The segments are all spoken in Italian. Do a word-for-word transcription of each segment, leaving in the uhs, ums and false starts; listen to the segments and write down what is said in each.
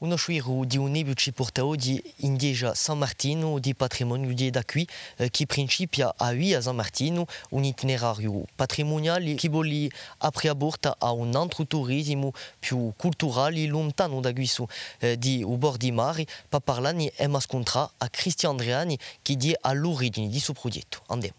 Uno sciuro di un nebio ci porta oggi in Chiesa San Martino di patrimonio di da qui eh, che principia a qui a San Martino un itinerario patrimoniale che vuole aprire a porta a un altro turismo più culturale lontano da qui su eh, di u bordo di mare per parlare e ma scontra a Cristian Andreani che è all'origine di questo progetto. Andiamo.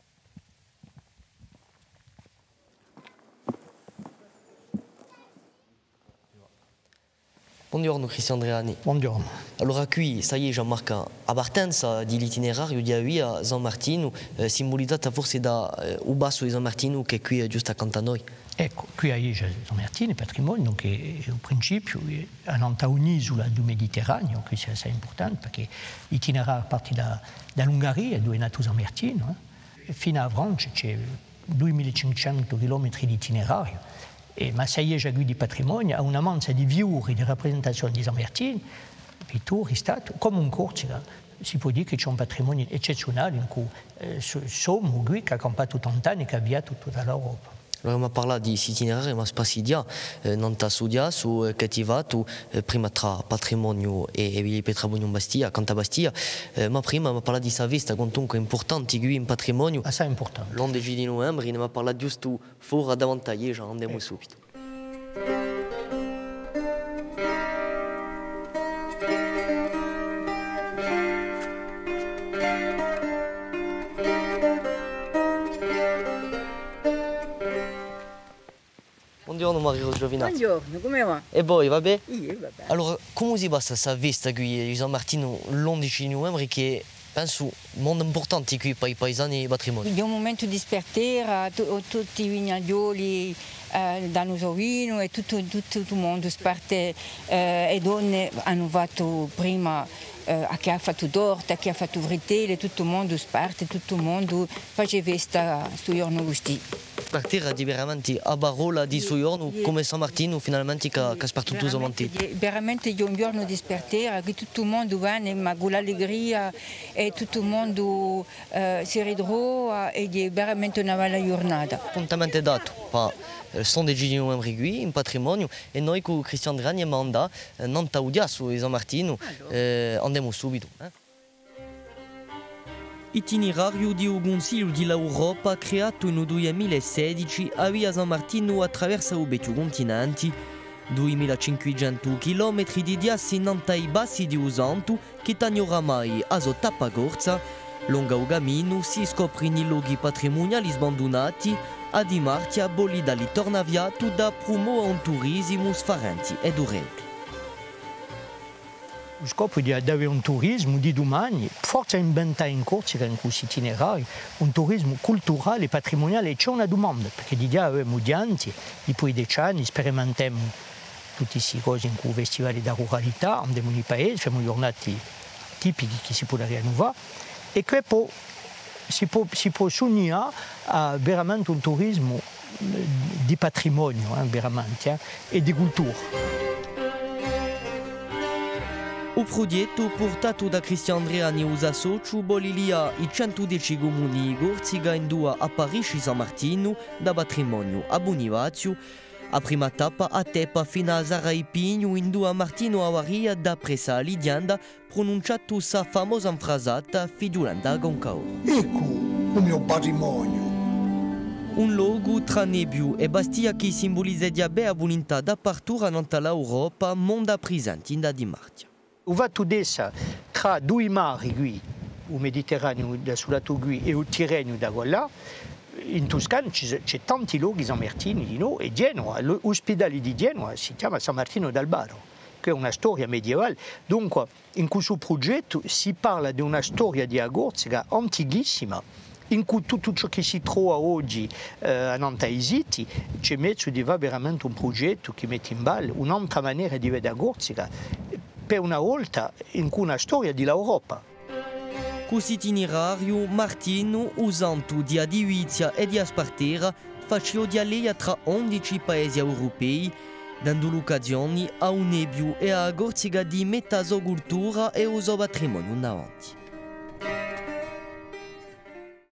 Buongiorno Cristian Andreani. Buongiorno. Allora qui, ça y est, Jean-Marc, appartenenza dell'itinerario di qui a San Martino, eh, simbolizzata forse da eh, un basso di San Martino che è qui giusto accanto a noi. Ecco, qui a Ieja San Martino, patrimonio, donc è un principio, è un'isola del Mediterraneo, questo è assai importante perché l'itinerario parte da, dall'Ungheria, dove è nato San Martino, eh. Fino a Francia c'è duemilacinquecento chilometri di itinerario. E ma se Ieja di patrimonio ha una manza di fiori di rappresentazione di San Martino, pittori, stato, come un Corsica. Si può dire che c'è un patrimonio eccezionale in cui eh, siamo qui che ha campato tanti che ha avviato tutta l'Europa. Allora, ma parla di itinerario, ma spasidia, eh, non ta studia su eh, che ti va tu eh, prima tra patrimonio e, e patrimonio in Bastia, canta Bastia, eh, ma prima ma parla di sa vista, comunque importante qui in patrimonio. Assai importante. l'undici di novembre, ma parla giusto fuori davanti a Ieja, andiamo eh. subito. Buongiorno Mario Giovinazzi. Buongiorno, come va? E voi, va bene? Io, va bene. Allora, come si passa questa vista qui di San Martino l'undici di novembre che penso molto importante qui per i paesani e patrimoni? È un momento di spertera, tutti i vignaioli eh, danno vino e tutto, tutto, tutto il mondo sparte eh, e donne hanno fatto prima eh, a chi ha fatto torta, a chi ha fatto fritelle, tutto il mondo sparte, tutto il mondo faceva festa questo giorno così. Partire di veramente a parola di suo giorno come San Martino finalmente che ha spartito tutto il veramente è un giorno di spertera che tutto il mondo viene ma con l'allegria e tutto il mondo eh, si ritrova ed è veramente una bella giornata. Appuntamento dato per il undici di novembre qui in patrimonio e noi con Cristian Andreani abbiamo andato non taudia su San Martino, eh, andiamo subito. Eh? Itinerario di un Consiglio dell'Europa creato nel duemilasedici a Via San Martino attraversa i venti continenti, duemilacinquecento chilometri di assinante ai bassi di Usanto che tanno oramai a sua tappa corsa, lungo il cammino si scopre i luoghi patrimoniali abbandonati, a Di Martia bolida li torna via da promuovere un turismo sfarente e duraturo. Lo scopo di avere un turismo di domani, forse inventare in Corsica in questo itinerario, un turismo culturale e patrimoniale. C'è una domanda, perché di già avevamo dianti, dopo i dieci anni sperimentiamo tutte queste cose in cui festivali da ruralità, andiamo nei paesi, facciamo giornate tipiche che si può rinnovare e che poi si può, si può sognare a veramente un turismo di patrimonio, eh, veramente, eh, e di cultura. Il progetto portato da Cristian Andreani e usa socio bolilia i centodieci comuni di Corsica in due a Parigi San Martino da patrimonio a Bonifacio, a prima tappa a Teppa fino a Zaraipigno in due a Martino Avaria da presa a Lidianda pronunciato sa famosa frasata figliolanda Goncao. Ecco il mio patrimonio. Un logo tra nebbio e Bastia che simbolizza di bella volontà da partura nell'Europa, mondo presente in da Di Martia. O fatto adesso tra due mari qui, il Mediterraneo sul lato qui e il Tirreno da là, in Toscana c'è tanti luoghi San Martino di noi e Genova, l'ospedale di Genova si chiama San Martino d'Albaro, che è una storia medievale. Dunque in questo progetto si parla di una storia di Corsica antichissima, in cui tutto ciò che si trova oggi eh, a Nantaisiti c'è mezzo di va veramente un progetto che mette in ballo un'altra maniera di vedere Corsica, per una volta in cui una storia dell'Europa. Questo itinerario Martino, usando di Adivizia e di Aspartera, faceva dialea tra undici paesi europei, dando l'occasione a un nebbio e a Corsica di mettere la sua cultura e il suo patrimonio davanti.